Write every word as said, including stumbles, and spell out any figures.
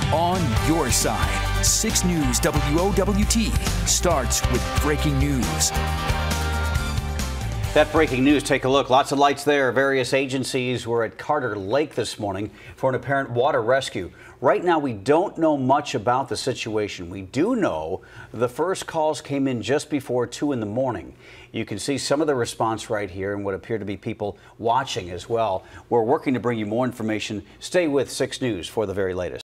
on your side. six News W O W T starts with breaking news. That breaking news, take a look. Lots of lights there. Various agencies were at Carter Lake this morning for an apparent water rescue. Right now, we don't know much about the situation. We do know the first calls came in just before two in the morning. You can see some of the response right here and what appear to be people watching as well. We're working to bring you more information. Stay with six News for the very latest.